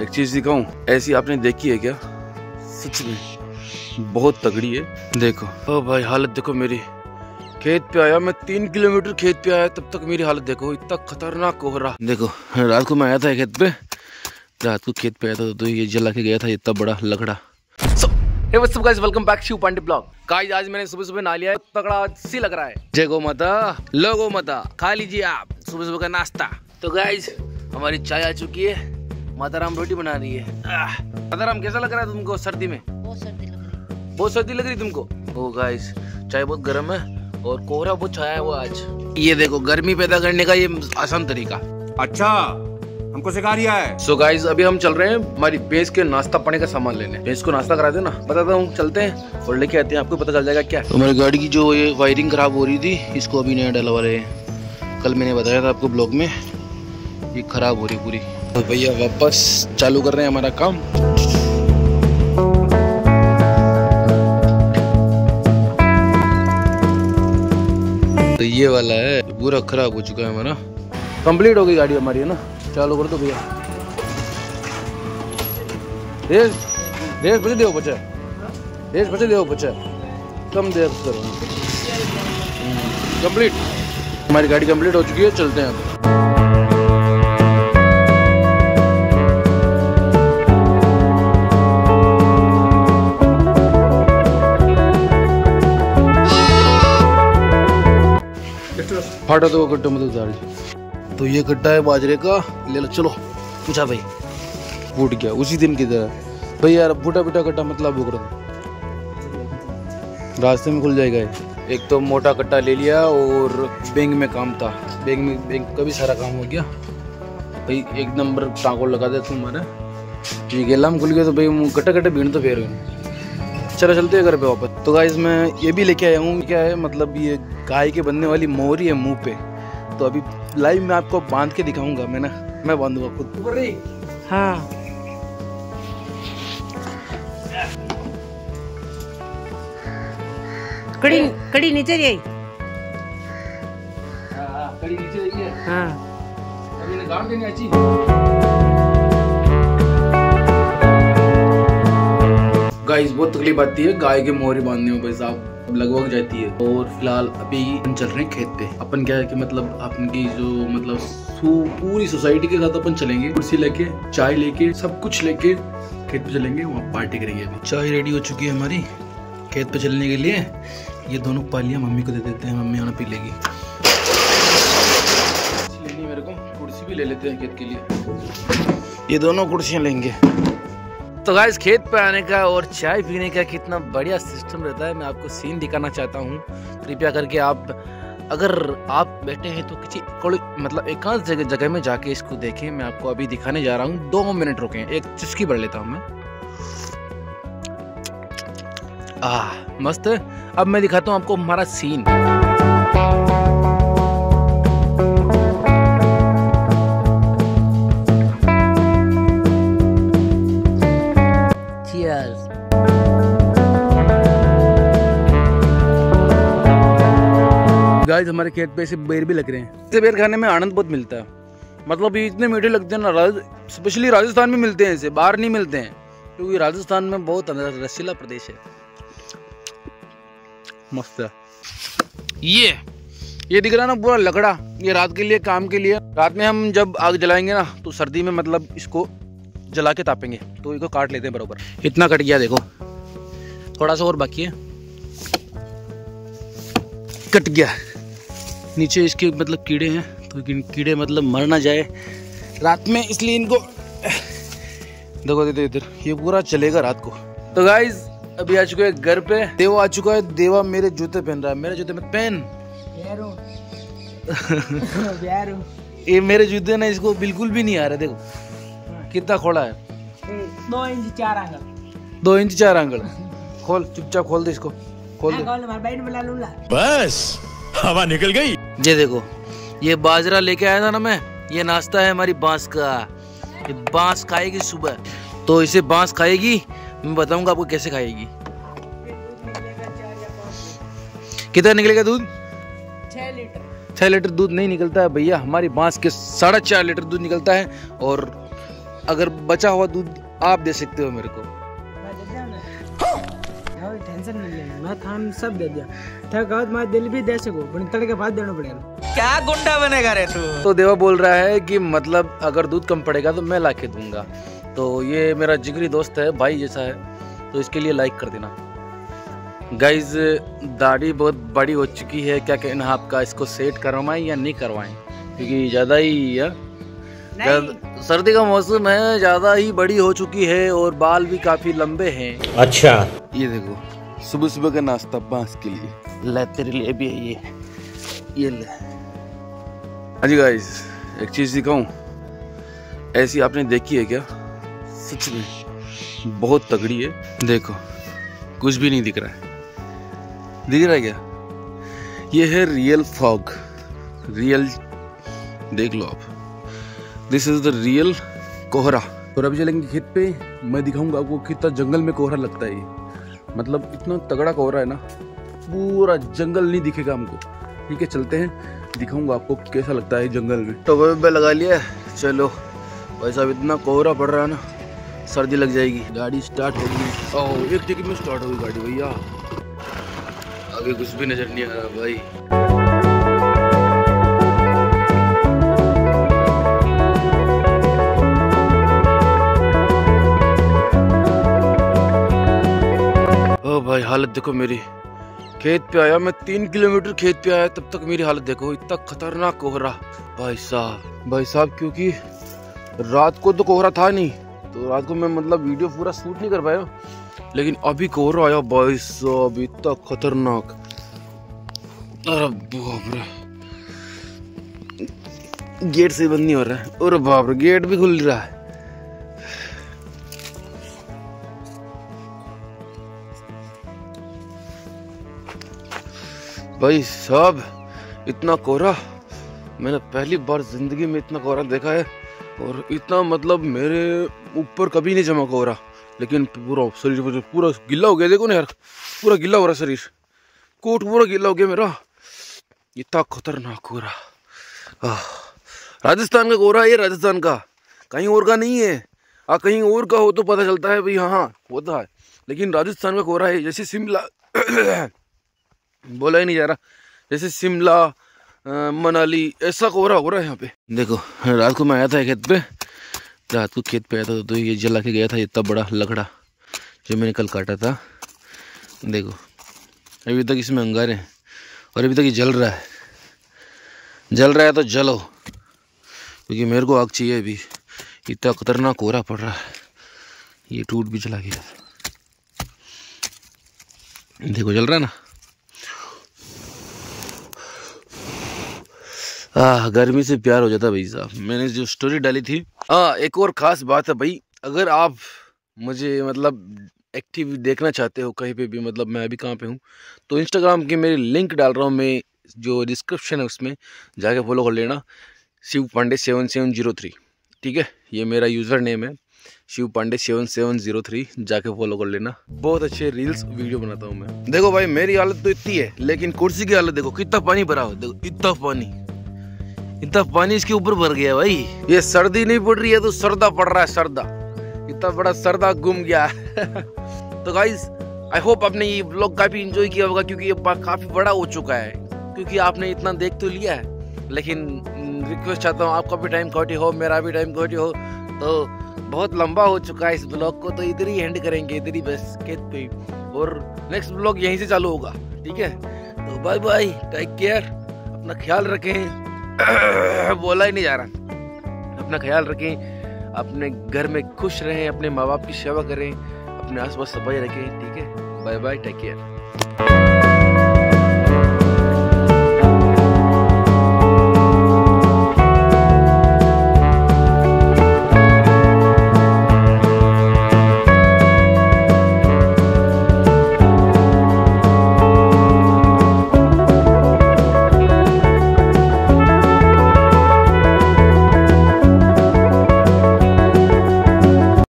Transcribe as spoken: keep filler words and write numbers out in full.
एक चीज दिखाऊं, ऐसी आपने देखी है क्या? सच में बहुत तगड़ी है। देखो ओ भाई, हालत देखो मेरी। खेत पे आया मैं, तीन किलोमीटर खेत पे आया, तब तक मेरी हालत देखो, इतना खतरनाक कोहरा। देखो रात को मैं आया था खेत पे, रात को खेत पे आया था तो ये जला के गया था इतना बड़ा लकड़ा। so, hey what's up guys, welcome back Shiv Pandey blog. Guys आज मैंने सुबह सुबह नहा लिया है, तगड़ा सी लग रहा है। जय गौ माता, लो गौ माता, खा लीजिए आप सुबह सुबह का नाश्ता। तो गाइस हमारी चाय आ चुकी है, माताराम रोटी बना रही है। माताराम कैसा लग रहा है तुमको सर्दी में? बहुत सर्दी लग रही है। बहुत सर्दी लग रही तुमको? ओ गाइस चाय बहुत गर्म है और कोहरा बहुत छाया है वो आज। ये देखो गर्मी पैदा करने का ये आसान तरीका। अच्छा हमको सिखा रिया है। सो so गाइस अभी हम चल रहे हैं हमारी भैंस के नाश्ता पानी का सामान लेने। भैंस को नाश्ता करा देना, बताता हूँ, चलते हैं और लेके आते हैं, आपको पता चल जाएगा क्या। तो हमारी गाड़ी की जो ये वायरिंग खराब हो रही थी, इसको अभी नया डलवा रहे हैं। कल मैंने बताया था आपको ब्लॉग में, ये खराब हो रही पूरी। तो भैया वापस चालू कर रहे हैं हमारा काम। तो ये वाला है, पूरा खराब हो चुका है हमारा। कंप्लीट हो गई गाड़ी हमारी, है ना? चालू कर दो भैया। देश देश बचे देव बचे देश बचे देव बचे कम देर करो। कंप्लीट हमारी गाड़ी कंप्लीट हो चुकी है, चलते हैं अब। फाटा तो गड्ढा मत उतार। तो ये गड्ढा है बाजरे का, ले लो चलो। पूछा भाई फूट गया उसी दिन की तरह। भाई यार फूटा पीटा गड्ढा मतलब बुक रहा, रास्ते में खुल जाएगा ये। एक तो मोटा गड्ढा ले लिया और बैंक में काम था, बैंक में बैंक का भी सारा काम हो गया। भाई एक नंबर टाँगों लगा दे तुम्हारा। ये गेलाम खुल गया तो भाई गड्ढा गड्ढा भीड़ तो फेर। चलो चलते हैं घर पे वापस। तो गाइस मैं ये भी लेके आया हूँ, क्या है मतलब ये गाय के बनने वाली मोहरी है मुंह पे। तो अभी लाइव में आपको बांध के दिखाऊंगा मैं ना, मैं बांधूंगा खुद। हाँ कड़ी कड़ी नीचे रही। हाँ कड़ी नीचे रही है। हाँ अभी ने गांव देनी अच्छी। गाइस बहुत तकलीफ आती है गाय के मोहरी बांधने में भाई साहब, लगभग जाती है। और फिलहाल अभी हम चल रहे हैं खेत पे। अपन क्या है कि मतलब अपन की जो मतलब पूरी सोसाइटी के साथ अपन चलेंगे, कुर्सी लेके चाय लेके सब कुछ लेके खेत पे चलेंगे, वहाँ पार्टी करेंगे। अभी चाय रेडी हो चुकी है हमारी खेत पे चलने के लिए। ये दोनों पालियां मम्मी को दे देते हैं, मम्मी आना पी लेगी। लेनी मेरे को कुर्सी भी ले लेते हैं खेत के लिए, ये दोनों कुर्सियां लेंगे। तो गाइस खेत पे आने का और चाय पीने का कितना बढ़िया सिस्टम रहता है, मैं आपको सीन दिखाना चाहता हूँ। कृपया करके आप अगर आप बैठे हैं तो किसी कोई मतलब एकांत जगह जगह में जाके इसको देखें। मैं आपको अभी दिखाने जा रहा हूँ, दो मिनट रुकें, एक चुस्की भर लेता हूँ मैं। आह मस्त है। अब मैं दिखाता हूँ आपको हमारा सीन। गाइस हमारे खेत पे ऐसे बेर भी लग रहे हैं। ऐसे बेर खाने में आनंद बहुत मिलता है, मतलब ये इतने मीठे लगते हैं ना, स्पेशली राजस्थान में मिलते हैं, ऐसे बाहर नहीं मिलते हैं क्योंकि राजस्थान में बहुत रसीला प्रदेश है। मस्त है। ये ये दिख रहा है ना पूरा लकड़ा, ये रात के लिए काम के लिए। रात में हम जब आग जलाएंगे ना तो सर्दी में मतलब इसको जला के तापेंगे, तो इसको काट लेते हैं बरोबर। इतना कट गया देखो, थोड़ा सा और बाकी है, कट गया। नीचे इसके मतलब कीड़े हैं, तो कीड़े मतलब मर ना जाए रात में, इसलिए इनको देखो दे इधर, ये पूरा चलेगा रात को। तो गाइज अभी आ चुके हैं घर पे, देवा आ चुका है। देवा मेरे जूते पहन रहा है, मेरे जूते मत पहन। ये मेरे जूते ना इसको बिल्कुल भी नहीं आ रहे, देखो कितना खोला है, दो इंच चार आंगल दो इंच चार आंगल खोल, चुपचाप खोल दे इसको, खोल दे। बस हवा निकल गई। ये देखो ये बाजरा लेके आया था ना मैं, ये नाश्ता है हमारी बांस का। ये बांस खाएगी सुबह, तो इसे बांस खाएगी, मैं बताऊंगा आपको कैसे खाएगी। कितना निकलेगा दूध? छह लीटर छह लीटर दूध नहीं निकलता है भैया, हमारी बांस के साढ़े चार लीटर दूध निकलता है। और अगर बचा हुआ दूध आप दे सकते हो मेरे को। टेंशन नहीं लेना, मैं थान सब दे दिया था। गाँव में दिल भी दे सको पर तड़के बाद देना पड़ेगा। क्या गुंडा बनेगा रे तू। तो देवा बोल रहा है कि मतलब अगर दूध कम पड़ेगा तो मैं ला के दूंगा। तो ये मेरा जिगरी दोस्त है, भाई जैसा है, तो इसके लिए लाइक कर देना। गाइज दाढ़ी बहुत बड़ी हो चुकी है, क्या कहना आपका, इसको सेट करवाएं या नहीं करवाएं, क्योंकि ज़्यादा ही है, सर्दी का मौसम है, ज़्यादा ही बड़ी हो चुकी है और बाल भी काफ़ी लंबे हैं। अच्छा ये देखो सुबह सुबह का नाश्ता बांस के लिए, ले तेरे लिए भी है ये ये ले। हाँ जी गाइज, एक चीज़ दिखाऊं, ऐसी आपने देखी है क्या? सच में बहुत तगड़ी है। देखो कुछ भी नहीं दिख रहा है, दिख रहा है क्या? ये है रियल फॉग, रियल, देख लो आप, दिस इज द रियल कोहरा। और अभी चलेंगे खेत पे, मैं दिखाऊंगा आपको कितना जंगल में कोहरा लगता है ये। मतलब इतना तगड़ा कोहरा है ना, पूरा जंगल नहीं दिखेगा हमको। ठीक है चलते हैं, दिखाऊंगा आपको कैसा लगता है जंगल में। तो वे लगा लिया, चलो भाई साहब, इतना कोहरा पड़ रहा है ना, सर्दी लग जाएगी। गाड़ी स्टार्ट होगी, ओह एक टिकट में स्टार्ट होगी गाड़ी भैया, आगे कुछ भी नजर नहीं आ रहा भाई। ओ भाई हालत देखो मेरी, खेत पे आया मैं, तीन किलोमीटर खेत पे आया, तब तक मेरी हालत देखो, इतना खतरनाक कोहरा भाई साहब। भाई साहब क्योंकि रात को तो कोहरा था नहीं, तो रात को मैं मतलब वीडियो पूरा शूट नहीं कर पाया, लेकिन अभी कोहरा आया भाई साहब, इतना खतरनाक। अरे बाप रे, गेट से बंद नहीं हो रहा है, अरे बाप रे गेट भी खुल रहा है। भाई साहब इतना कोहरा मैंने पहली बार जिंदगी में इतना कोहरा देखा है, और इतना मतलब मेरे ऊपर कभी नहीं जमा कोहरा, लेकिन पूरा शरीर पूरा गिल्ला हो गया, देखो ना यार, पूरा गिल्ला हो रहा शरीर, कोट पूरा गिल्ला हो गया मेरा, इतना खतरनाक कोहरा। राजस्थान का कोहरा, ये राजस्थान का, कहीं और का नहीं है। आ कहीं और का हो तो पता चलता है भाई, हाँ हाँ होता है, लेकिन राजस्थान का कोहरा है, जैसे शिमला बोला ही नहीं जा रहा, जैसे शिमला मनाली ऐसा कोहरा हो रहा है यहाँ पे। देखो रात को मैं आया था खेत पे, रात को खेत पे आया था तो ये जला के गया था इतना बड़ा लकड़ा जो मैंने कल काटा था। देखो अभी तक इसमें अंगारे हैं और अभी तक ये जल रहा है, जल रहा है तो जलो, क्योंकि मेरे को आग चाहिए। अभी इतना खतरनाक कोहरा पड़ रहा है, ये टूट भी जला गया, देखो जल रहा है ना। आ, गर्मी से प्यार हो जाता भाई साहब। मैंने जो स्टोरी डाली थी, हाँ एक और ख़ास बात है भाई, अगर आप मुझे मतलब एक्टिव देखना चाहते हो कहीं पे भी, मतलब मैं अभी कहाँ पे हूँ, तो इंस्टाग्राम की मेरी लिंक डाल रहा हूँ मैं, जो डिस्क्रिप्शन है उसमें जाके फॉलो कर लेना, Shiv Pandey seven seven zero three. ठीक है, ये मेरा यूज़र नेम है, Shiv Pandey seven seven zero three, जाके फॉलो कर लेना। बहुत अच्छे रील्स वीडियो बनाता हूँ मैं। देखो भाई मेरी हालत तो इतनी है, लेकिन कुर्सी की हालत देखो, कितना पानी भरा हो, देखो इतना पानी, इतना पानी इसके ऊपर भर गया भाई। ये सर्दी नहीं पड़ रही है तो सरदा पड़ रहा है, सरदा, इतना बड़ा सरदा घूम गया तो गाइज आई होप आपने ये व्लॉग काफी एंजॉय किया होगा, क्योंकि ये काफी बड़ा हो चुका है, क्योंकि आपने इतना देख तो लिया है, लेकिन रिक्वेस्ट चाहता हूँ आपका भी टाइम कटी हो, मेरा भी टाइम कटी हो, तो बहुत लंबा हो चुका है इस ब्लॉग को, तो इधर ही एंड करेंगे, इधर ही बस खेत पे, और नेक्स्ट ब्लॉग यहीं से चालू होगा। ठीक है, तो बाय बाय, टेक केयर, अपना ख्याल रखें बोला ही नहीं जा रहा, अपना ख्याल रखें, अपने घर में खुश रहें, अपने माँ बाप की सेवा करें, अपने आसपास सफाई रखें। ठीक है, बाय बाय, टेक केयर।